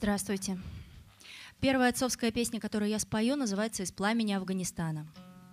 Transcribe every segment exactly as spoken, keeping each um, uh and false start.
Здравствуйте. Первая отцовская песня, которую я спою, называется «Из пламени Афганистана».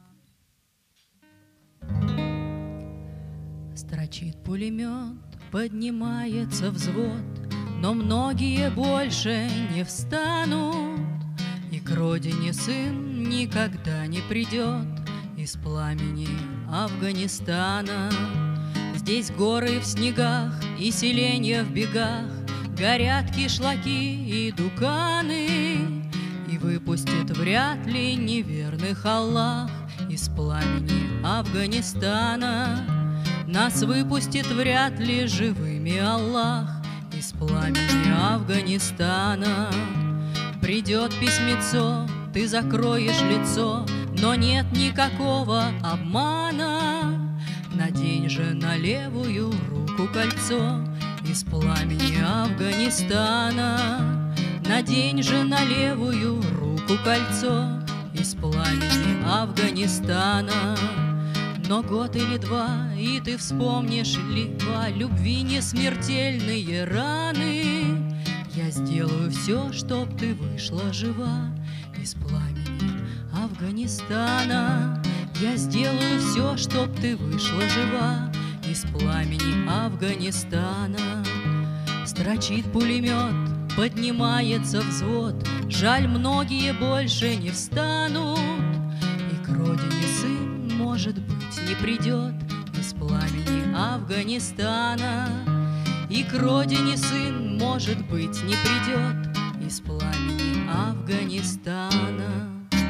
Строчит пулемет, поднимается взвод, но многие больше не встанут, и к родине сын никогда не придет из пламени Афганистана. Здесь горы в снегах и селенья в бегах, горят кишлаки и дуканы, и выпустит вряд ли неверных Аллах из пламени Афганистана. Нас выпустит вряд ли живыми Аллах из пламени Афганистана. Придет письмецо, ты закроешь лицо, но нет никакого обмана. Надень же на левую руку кольцо из пламени Афганистана. Надень же на левую руку кольцо из пламени Афганистана. Но год или два, и ты вспомнишь либо любви несмертельные раны. Я сделаю все, чтоб ты вышла жива из пламени Афганистана. Я сделаю все, чтоб ты вышла жива из пламени Афганистана. Строчит пулемет, поднимается взвод, жаль, многие больше не встанут, и к родине сын, может быть, не придет из пламени Афганистана. И к родине сын, может быть, не придет из пламени Афганистана.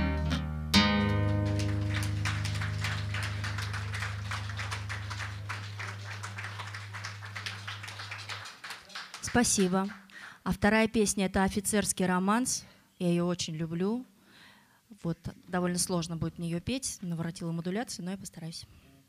Спасибо. А вторая песня — это «Офицерский романс». Я ее очень люблю. Вот, довольно сложно будет мне ее петь, наворотила модуляцию, но я постараюсь.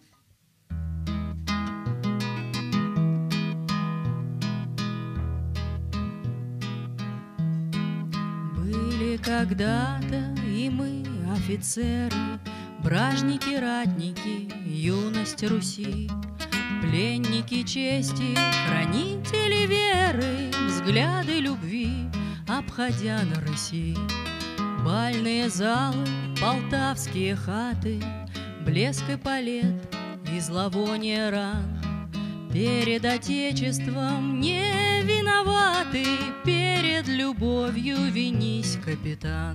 Были когда-то и мы, офицеры, бражники, ратники, юность Руси, пленники чести, хранители веры, взгляды любви, обходя на рыси. Бальные залы, полтавские хаты, блеск эполет и зловоние ран. Перед Отечеством не виноваты, перед любовью винись, капитан.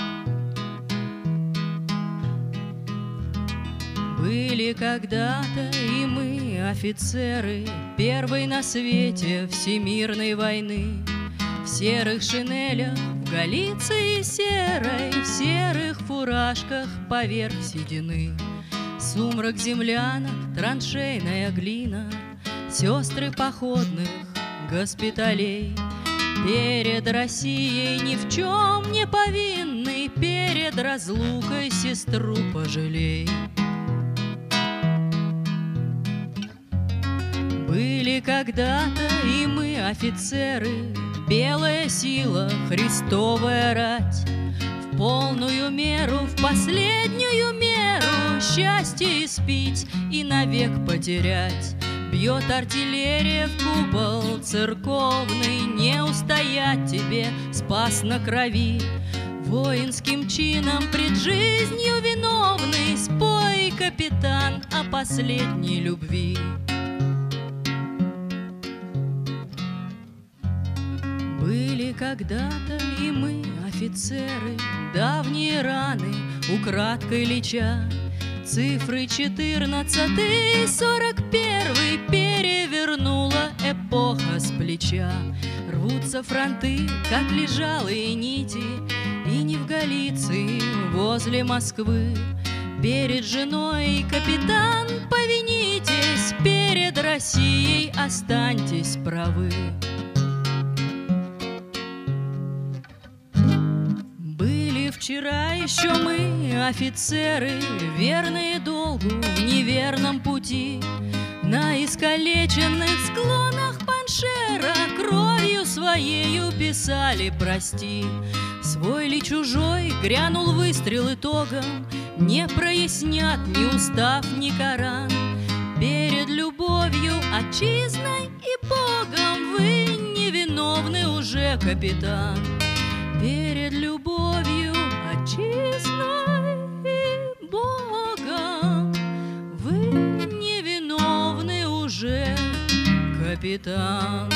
Были когда-то и мы, офицеры, первой на свете всемирной войны, в серых шинелях, в Галиции серой, в серых фуражках поверх седины. Сумрак землянок, траншейная глина, сестры походных госпиталей. Перед Россией ни в чем не повинны, перед разлукой сестру пожалей. Были когда-то и мы, офицеры, белая сила, Христовая рать, в полную меру, в последнюю меру счастье испить и навек потерять. Бьет артиллерия в купол церковный, не устоять тебе, спас на крови. Воинским чином пред жизнью виновный, спой, капитан, о последней любви. Были когда-то и мы, офицеры, давние раны украдкой леча. Цифры четырнадцатый, сорок первый перевернула эпоха с плеча. Рвутся фронты, как лежалые нити, и не в Галиции, возле Москвы. Перед женой, капитан, повинитесь, перед Россией останьтесь правы. Вчера еще мы, офицеры, верные долгу в неверном пути, на искалеченных склонах Паншера кровью своею писали «Прости». Свой ли чужой грянул выстрел итогом, не прояснят ни устав, ни Коран. Перед любовью, отчизной и Богом вы невиновны уже, капитан. Перед любовью, отчизной и Богом вы невиновны уже, капитан.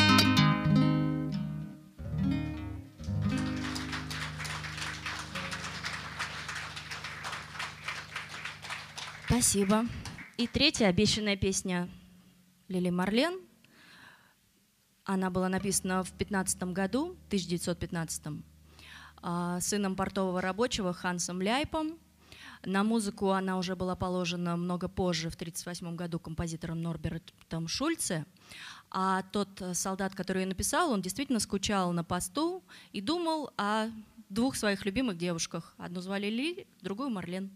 Спасибо. И третья обещанная песня Лили Марлен. Она была написана в пятнадцатом году, тысяча девятьсот пятнадцатом, сыном портового рабочего Хансом Ляйпом. На музыку она уже была положена много позже, в тридцать восьмом году, композитором Норбертом Шульце. А тот солдат, который ее написал, он действительно скучал на посту и думал о двух своих любимых девушках. Одну звали Ли, другую Марлен.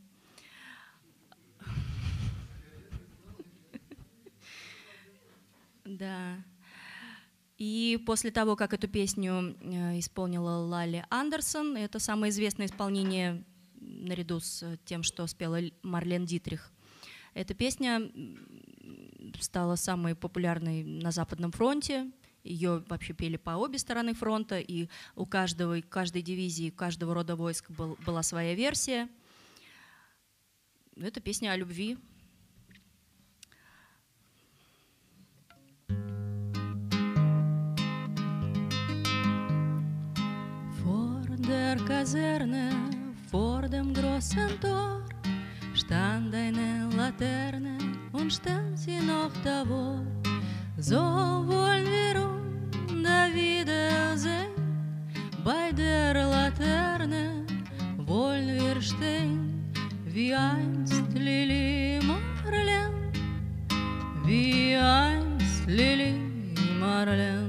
Да. И после того, как эту песню исполнила Лалли Андерсон, это самое известное исполнение наряду с тем, что спела Марлен Дитрих. Эта песня стала самой популярной на Западном фронте. Ее вообще пели по обе стороны фронта, и у каждого, каждой дивизии, у каждого рода войск был, была своя версия. Это песня о любви. Der Kaserne vor dem großen Tor stand eine Laterne und stand sie noch davor. So wollen wir uns da wiedersehen, bei der Laterne wollen wir stehen, wie einst Lili Marlen, wie einst Lili Marlen.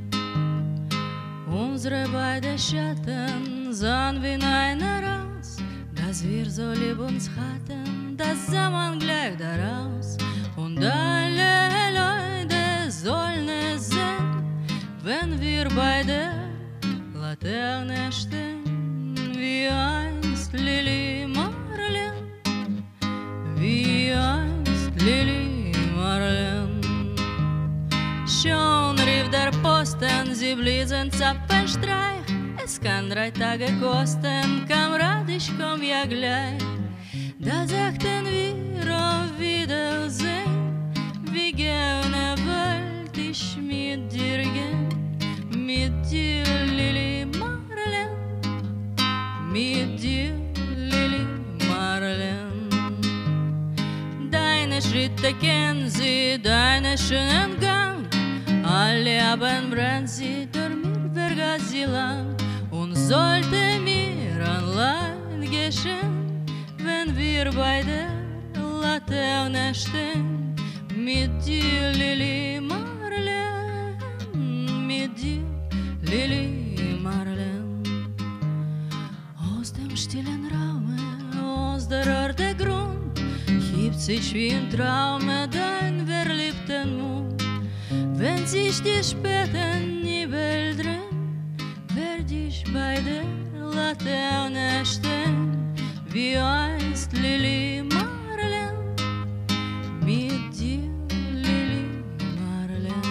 Unsere beiden Schatten sahen wir einer raus, dass wir so lieb uns hatten, das sah man gleich daraus. Und alle Leute sollen es sehen, wenn wir bei der Laterne stehen, wie einst Lili Marlen, wie einst Lili Marlen. Schon rief der Posten, sie bliesen Zapfenstreich. Es kann drei Tage kosten, Kamerad, ich komm ja gleich. Da sagten wir auf Wiedersehen, wie gerne wollte ich mit dir gehen, mit dir, Lili Marlen, mit dir, Lili Marlen. Deine Schritte kennen sie, deinen schönen Gang. Alle Abend brennt sie, dormir vergaß sie lang. Und sollte mir ein Leid geschehen, wenn wir bei der Laterne stehen, mit dir, Lili Marlen, mit dir, Lili Marlen. Aus dem stillen Raume, aus der Erde Grund, hebt sich wie ein Traum dein verliebten Mund. Wenn sich die späten Nebel drehen, werd ich bei der Laterne stehen, wie einst Lili Marlen, mit dir, Lili Marlen.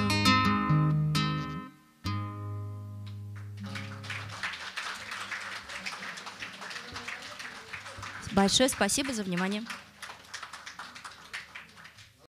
Большое спасибо за внимание.